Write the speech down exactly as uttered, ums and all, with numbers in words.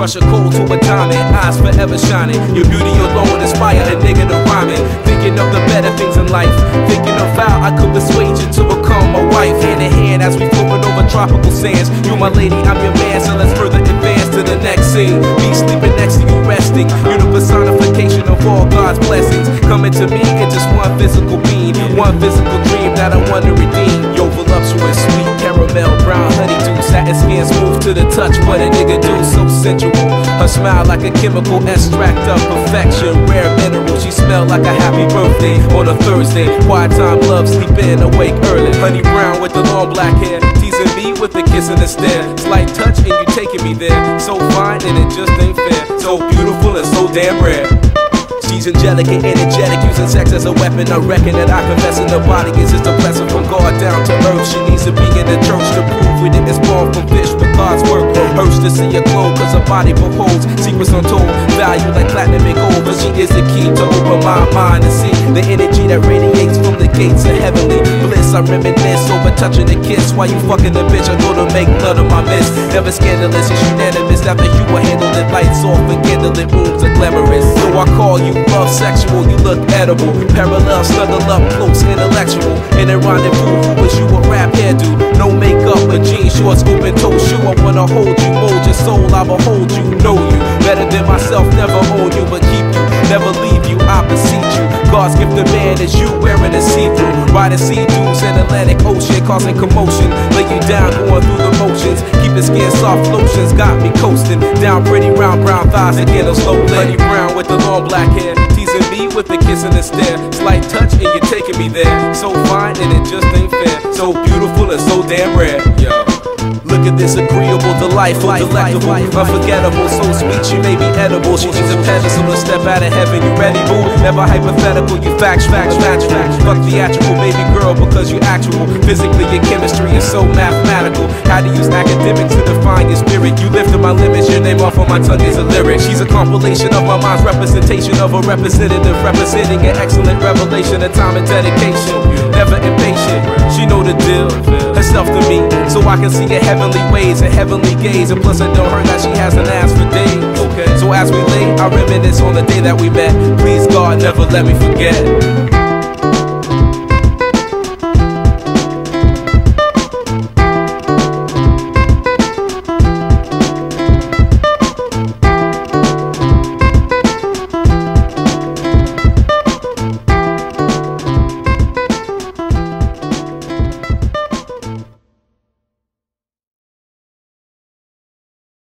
crush a coal to a diamond, eyes forever shining. Your beauty alone inspire a nigga to rhyming. Thinking of the better things in life, thinking of how I could persuade you to become my wife. Hand in hand as we floating over tropical sands. You my lady, I'm your man, so let's further advance to the next scene. Me sleeping next to you resting. You're the personification of all God's blessings, coming to me in just one physical being, one physical dream that I want to redeem. Yo, voluptuous, sweet caramel, brown honeydew, satin skin smooth to the touch. What a nigga do, so sensual. Her smile like a chemical extract of perfection, rare mineral. She smell like a happy birthday on a Thursday. Quiet time, love, sleep in, awake early. Honey brown with the long black hair, teasing me with a kiss and a stare. Slight touch and you taking me there. So fine and it just ain't fair. So beautiful and so damn rare. She's angelic and energetic, using sex as a weapon. I reckon that I confess in the body is just a blessing from God down to earth. She needs to be in the church to prove we didn't spawn from fish, but God's work. Hurts to see her glow, cause her body beholds secrets untold, value like platinum and gold. But she is the key to open my mind and see the energy that radiates from the gates of heavenly bliss. I reminisce over touching a kiss while you fucking the bitch. I go to make blood of my miss. Never scandalous, it's unanimous. After you were handled it, lights off and candlelit rooms are glamorous. So I call you love sexual, you look edible. Parallel, snuggle up close, intellectual. In a rendezvous, who wish you a rap hairdo. No makeup, a jeans, shorts, open toe shoe. I wanna hold you, mold your soul, I behold you, know you better than myself, never own you, but keep you, never leave you, I beseech you. God's gift to man is you wearing a see-through, riding sea dunes in Atlantic Ocean, causing commotion. Lay you down, going through the motions. Keep the skin soft, lotions got me coasting. Down pretty round brown thighs again, a slow lady brown with the long black hair, teasing me with a kiss and a stare. Slight touch and you're taking me there. So fine and it just ain't fair. So beautiful and so damn rare. Yo. Look at this agreeable, delightful, delectable, unforgettable, so sweet she may be edible. She's a pedestal, a step out of heaven. You ready, boo? Never hypothetical, you facts, facts, facts, facts. Fuck theatrical, baby girl, because you actual. Physically, your chemistry is so mathematical. How to use academics to define your spirit. You lifted my limits, your name off on my tongue is a lyric. She's a compilation of my mind's representation of a representative, representing an excellent revelation of time and dedication. Never impatient, she know the deal. Herself to me, so I can see her heavenly ways and heavenly gaze. And plus it don't hurt that she hasn't asked for days. Okay. So as we lay, I reminisce on the day that we met. Please God, never let me forget.